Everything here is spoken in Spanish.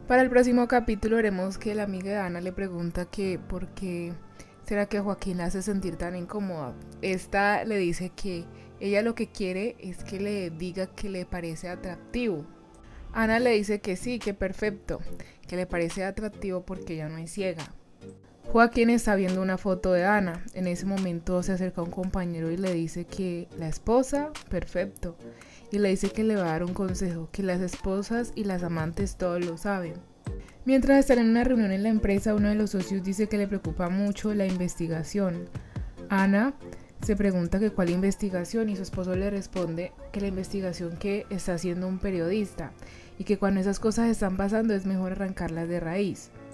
Para el próximo capítulo veremos que la amiga de Ana le pregunta que por qué será que Joaquín la hace sentir tan incómoda. Esta le dice que ella lo que quiere es que le diga que le parece atractivo. Ana le dice que sí, que perfecto, que le parece atractivo porque ella no es ciega. Joaquín está viendo una foto de Ana. En ese momento se acerca un compañero y le dice que la esposa, perfecto. Y le dice que le va a dar un consejo, que las esposas y las amantes todos lo saben. Mientras están en una reunión en la empresa, uno de los socios dice que le preocupa mucho la investigación. Ana se pregunta que cuál investigación y su esposo le responde que la investigación que está haciendo un periodista y que cuando esas cosas están pasando es mejor arrancarlas de raíz.